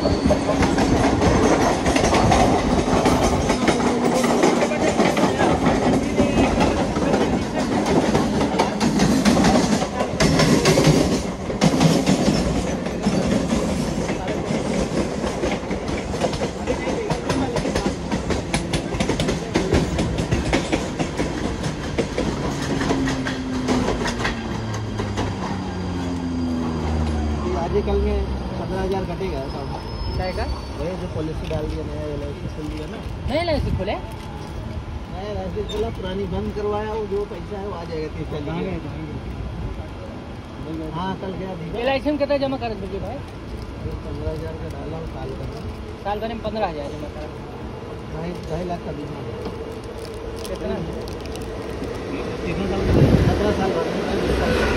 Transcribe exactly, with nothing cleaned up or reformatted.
कल में पंद्रह हजार घटेगा सब जाएगा। वही जो पॉलिसी डाल दिया नया एल आई सी खोल दिया ना, नया एल आई सी खोले, नया एल आई सी खोला, पुरानी बंद करवाया, वो जो पैसा है वो आ जाएगा तीस चालीस। हाँ कल गया एल आई सी में कितना जमा कर दीजिए भाई? पंद्रह हजार का डाला हूँ साल का, साल भर में पंद्रह हजार जमा करा, ढाई ढाई लाख का बीमा कितना तीनों साल सत्रह साल भर